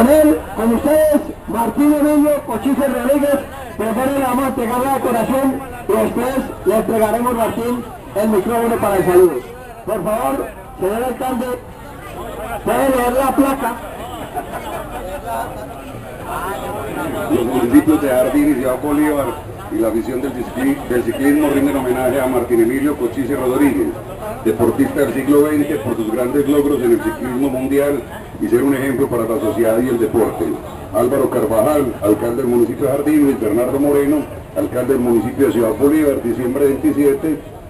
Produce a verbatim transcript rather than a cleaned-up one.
Con él, con ustedes, Martín Emilio Cochise Rodríguez, primero le vamos a entregar la decoración y después le entregaremos, Martín, el micrófono para el saludo. Por favor, señor alcalde, puede leer la placa. Los municipios de Jardín y Ciudad Bolívar y la visión del, cicli del ciclismo rinden homenaje a Martín Emilio Cochise Rodríguez, deportista del siglo veinte por sus grandes logros en el ciclismo mundial y ser un ejemplo para la sociedad y el deporte. Álvaro Carvajal, alcalde del municipio de Jardín, Luis Bernardo Moreno, alcalde del municipio de Ciudad Bolívar, diciembre veintisiete,